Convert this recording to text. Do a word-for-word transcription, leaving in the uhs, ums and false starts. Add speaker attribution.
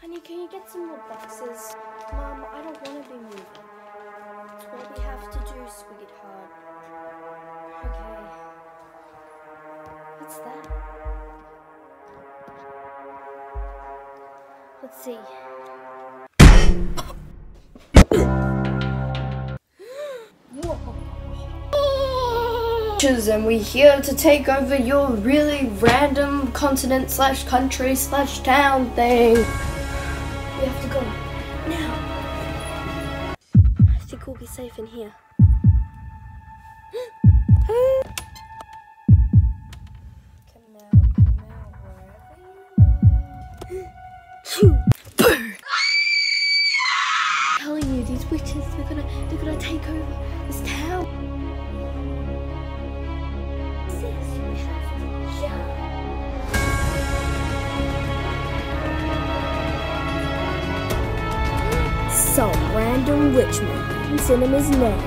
Speaker 1: Honey, can you get some more boxes? Mom, I don't want to be moving. It's what we have to do, sweetheart. Okay. What's that? Let's see. And we're here to take over your really random continent slash country slash town thing. We have to go now. I think we'll be safe in here. Come out, come out, wherever you are. Burn! I'm telling you, these witches, they're gonna, they're gonna take over this town. Some random witch man in Cinema's name.